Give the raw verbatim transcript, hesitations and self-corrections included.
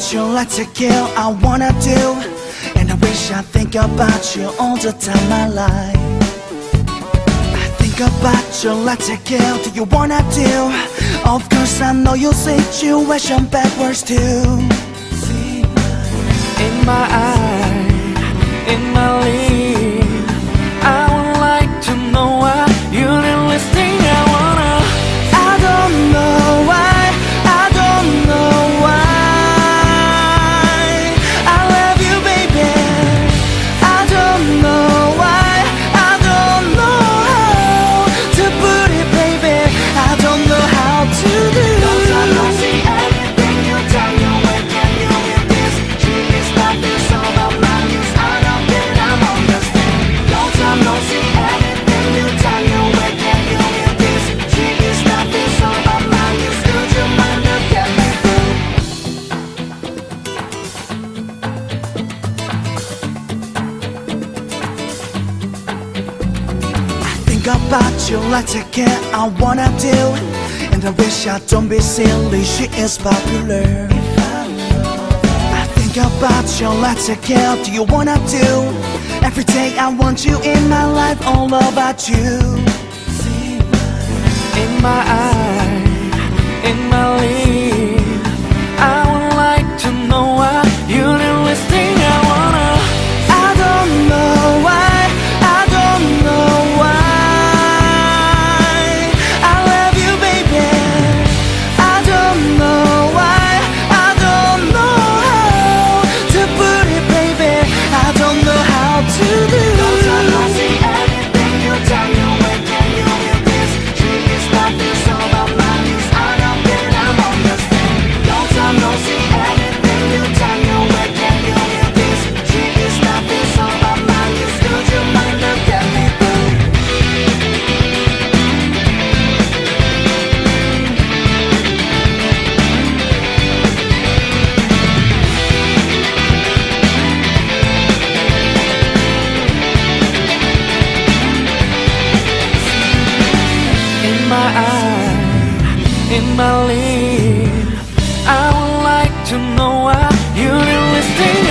about you like to kill, I wanna do. And I wish I think about you all the time, my life. I think about you like to kill, do you wanna do? Of course I know your situation backwards too. In my eye, in my lead, I would like to know why you didn't listen. I wanna, I don't know why, I don't know why. I love you, baby. I don't know why, I don't know how to put it, baby. I don't know how to do. Cause I don't see everything you tell you. When can you hear this? She is not this all about my use. I don't get, I'm on the stand. Long time no see everything you tell you. When can you hear this? She is not this all about my use. Could you mind to get me through? I think about you like to care, I wanna do. And I wish I don't be silly, she is popular. I think about you like to care, do you wanna do? Every day I want you in my life, all about you. in my eye, in my lead, I would like to know why you didn't listen. I wanna, I don't know why, I don't know why. I love you, baby. I don't know why, I don't know how to put it, baby. I don't know how to do. Cause I don't see everything you tell you. When can you hear this? She is not this all about my use. I don't get, I'm on the stand. Long time no see everything you tell you. When can you hear this? She is not this all about my use. Could you mind to get me through? in my eye, in my lead, I would like to know why you didn't listen.